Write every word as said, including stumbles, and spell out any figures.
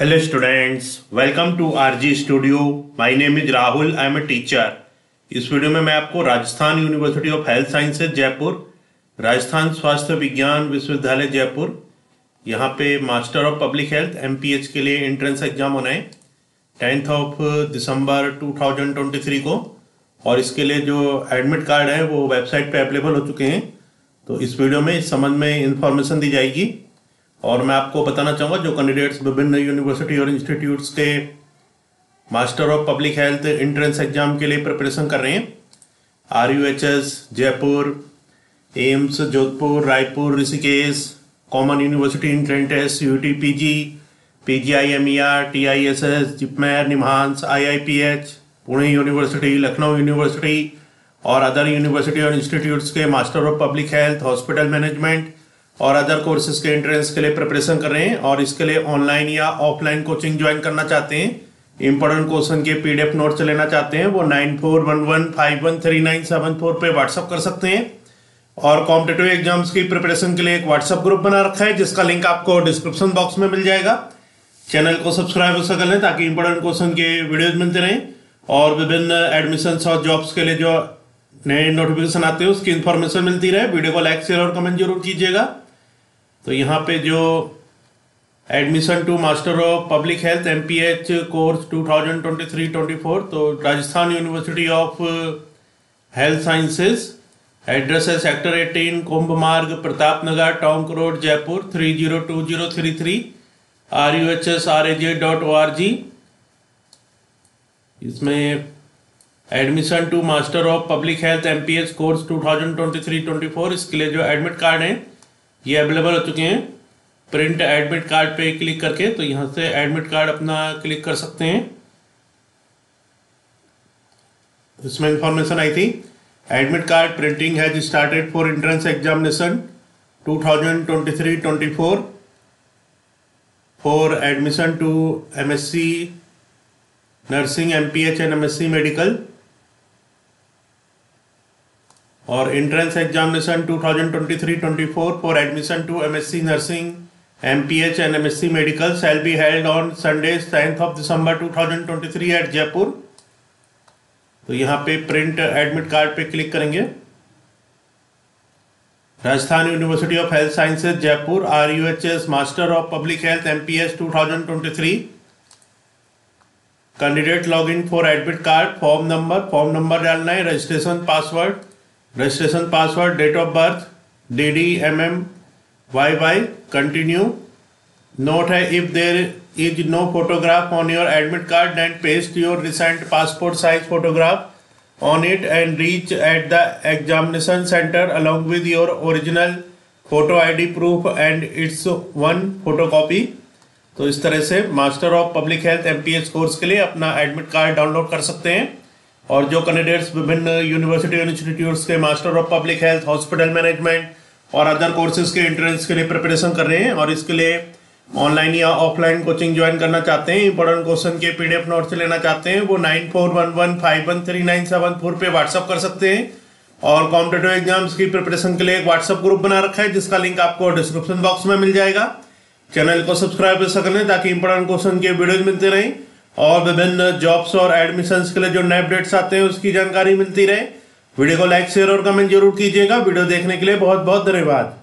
Hello students, welcome to R G Studio. My name is Rahul. I am a teacher. इस video में मैं आपको Rajasthan university of health sciences Jaipur, Rajasthan स्वास्थ्य विज्ञान विश्वविद्यालय जयपुर, यहाँ पे master of public health M P H के लिए एंट्रेंस एग्जाम होना है tenth of December two thousand twenty three को। और इसके लिए जो एडमिट कार्ड है वो वेबसाइट पे अवेलेबल हो चुके हैं। तो इस वीडियो में इस संबंध में इंफॉर्मेशन दी जाएगी और मैं आपको बताना चाहूँगा जो कैंडिडेट्स विभिन्न यूनिवर्सिटी और इंस्टीट्यूट्स के master of public health entrance exam के लिए प्रिपरेशन कर रहे हैं, R U H S Jaipur, AIIMS Jodhpur, Raipur, Rishikesh, common university entrance, U T P G, P G I M E R, T I S S, JIPMER, NIMHANS, I I P H, Pune university, Lucknow university और other university और institutes के master of public health, hospital management और other courses के entrance के लिए preparation कर रहे हैं। और इसके लिए ऑनलाइन या ऑफलाइन कोचिंग ज्वाइन करना चाहते हैं, इंपॉर्टेंट क्वेश्चन के पीडीएफ नोट्स लेना चाहते हैं, वो nine four one one five one three nine seven four पे व्हाट्सअप कर सकते हैं। और कॉम्पिटिटिव एग्जाम्स की प्रिपरेशन के लिए एक व्हाट्सअप ग्रुप बना रखा है जिसका लिंक आपको डिस्क्रिप्शन बॉक्स में मिल जाएगा। चैनल को सब्सक्राइब उससे कर लें ताकि इंपॉर्टेंट क्वेश्चन के वीडियोज मिलते रहें और विभिन्न एडमिशंस और जॉब्स के लिए जो नए नोटिफिकेशन आते हैं उसकी इंफॉर्मेशन मिलती रहे। वीडियो को लाइक शेयर और कमेंट जरूर कीजिएगा। तो यहाँ पे जो admission to master of public health M P H course two thousand twenty three twenty four, तो Rajasthan university of health sciences, address है sector eighteen, Kumbh Marg, Pratap Nagar, Tonk road, Jaipur three zero two zero three three, R U H S R A J dot O R G. इसमें admission to master of public health M P H course two thousand twenty three twenty four, इसके लिए जो admit card हैं ये available हो चुके हैं। Print admit card पे क्लिक करके तो यहाँ से एडमिट कार्ड अपना क्लिक कर सकते हैं। इसमें इंफॉर्मेशन आई थी, admit card printing has started for entrance examination two thousand twenty three twenty four for admission to M S C nursing, M P H and M S C medical. और entrance examination two thousand twenty three twenty four for admission to MSc nursing, MPH and MSc medical shall be held on Sunday tenth of December two thousand twenty three at Jaipur. तो यहाँ पे print admit card पे click करेंगे। Rajasthan university of health sciences Jaipur, R U H S master of public health MPH two thousand twenty three, candidate log in for admit card, form number, form number डालना है, registration password, registration password, date of birth, D D M M Y Y, continue. Note है, if there is no photograph on your admit card then paste your recent passport size photograph on it and reach at the examination centre along with your original photo ID proof and its one photocopy. तो इस तरह से master of public health M P H course के लिए अपना admit card download कर सकते हैं। और जो कैंडिडेट्स विभिन्न यूनिवर्सिटी और इंस्टीट्यूट्स के master of public health, hospital management और अदर कोर्सेज के एंट्रेंस के लिए प्रिपरेशन कर रहे हैं और इसके लिए ऑनलाइन या ऑफलाइन कोचिंग ज्वाइन करना चाहते हैं, इंपॉर्टेंट क्वेश्चन के पीडीएफ नोट्स लेना चाहते हैं, वो nine four one one five one three nine seven four पे व्हाट्सअप कर सकते हैं। और कॉम्पिटिटिव एग्जाम्स की प्रिपरेशन के लिए एक व्हाट्सअप ग्रुप बना रखा है जिसका लिंक आपको डिस्क्रिप्शन बॉक्स में मिल जाएगा। चैनल को सब्सक्राइब कर लें ताकि इंपॉर्टेंट क्वेश्चन के वीडियोज मिलते रहें और विभिन्न जॉब्स और एडमिशंस के लिए जो नए अपडेट्स आते हैं उसकी जानकारी मिलती रहे। वीडियो को लाइक शेयर और कमेंट जरूर कीजिएगा। वीडियो देखने के लिए बहुत बहुत धन्यवाद।